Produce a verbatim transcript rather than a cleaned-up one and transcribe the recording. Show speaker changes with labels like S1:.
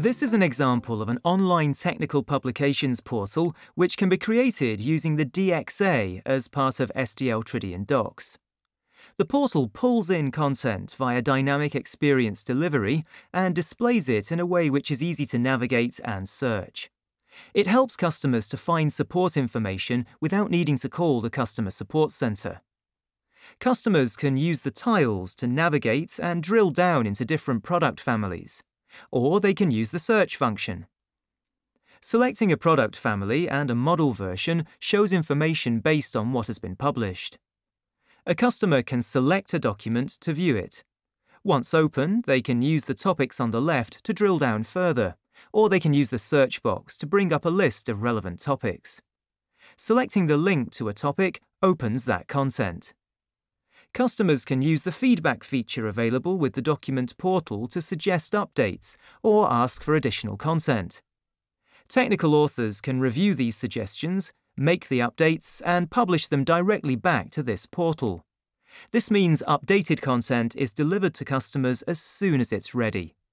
S1: This is an example of an online technical publications portal which can be created using the D X A as part of S D L Tridion Docs. The portal pulls in content via dynamic experience delivery and displays it in a way which is easy to navigate and search. It helps customers to find support information without needing to call the customer support center. Customers can use the tiles to navigate and drill down into different product families, or they can use the search function. Selecting a product family and a model version shows information based on what has been published. A customer can select a document to view it. Once open, they can use the topics on the left to drill down further, or they can use the search box to bring up a list of relevant topics. Selecting the link to a topic opens that content. Customers can use the feedback feature available with the document portal to suggest updates or ask for additional content. Technical authors can review these suggestions, make the updates, and publish them directly back to this portal. This means updated content is delivered to customers as soon as it's ready.